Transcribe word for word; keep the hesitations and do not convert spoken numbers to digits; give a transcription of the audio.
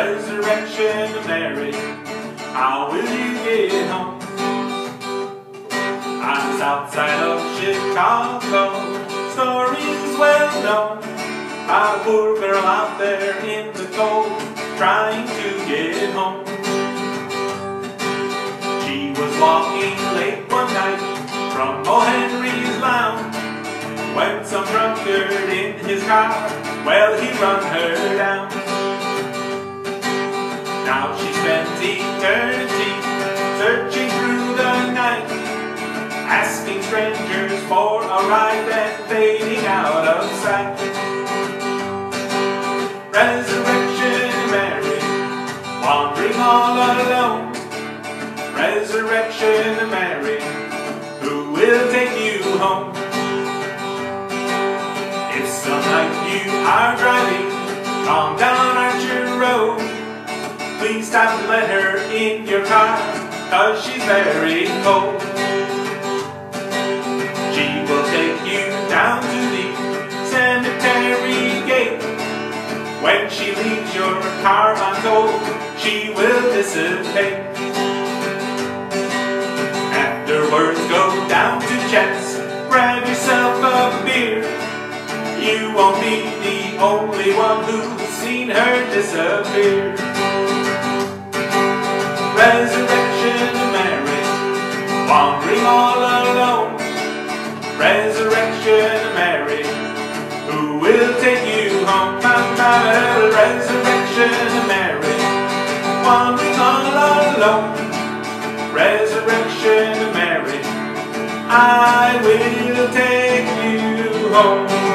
Resurrection of Mary, how will you get home? I'm south side of Chicago, stories well known about a poor girl out there in the cold, trying to get home. She was walking late one night from O. Henry's lounge, when some drunkard in his car, well, he run her down. Now she spends eternity searching through the night, asking strangers for a ride and fading out of sight. Resurrection Mary, wandering all alone. Resurrection Mary, who will take you home? If some night you are driving on down Archer Road, please stop and let her in your car, cause she's very cold. She will take you down to the cemetery gate. When she leaves your car, I'm told, she will dissipate. Afterwards, go down to Chet's, grab yourself a beer. You won't be the only one who's seen her disappear. Resurrection Mary, wandering all alone. Resurrection Mary, who will take you home? Resurrection Mary, wandering all alone. Resurrection Mary, I will take you home.